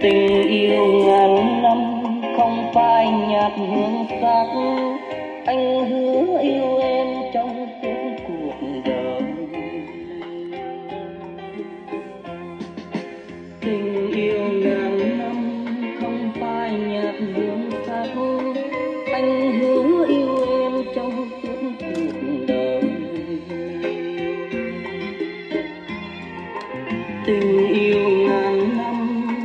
Tình yêu ngàn năm không phai nhạt hương sắc, anh hứa yêu em trong suốt cuộc đời. Tình yêu ngàn năm không phai nhạt hương sắc, anh hứa yêu em trong suốt cuộc đời. Tình yêu ngàn năm.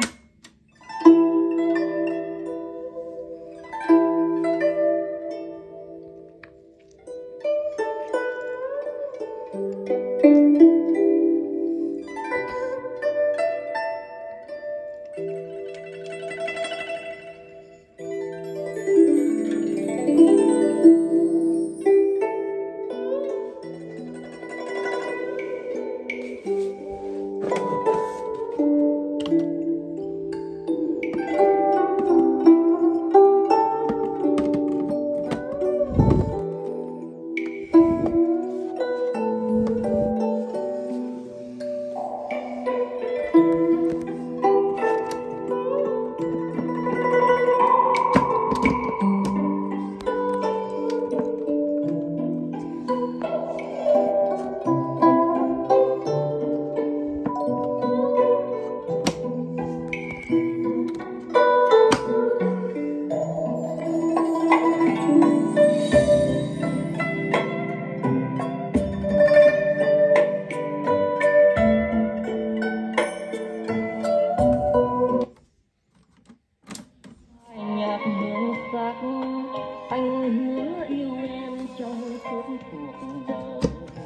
Anh hứa yêu em trong suốt cuộc đời.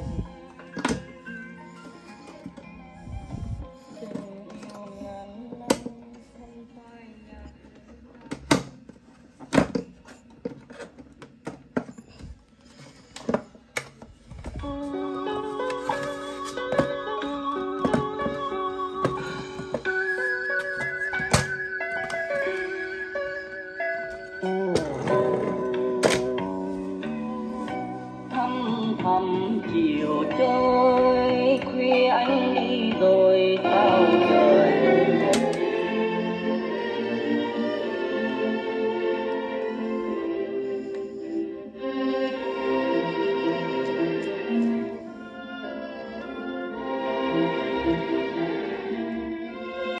Thăm chiều trôi khuya anh đi rồi sao trời.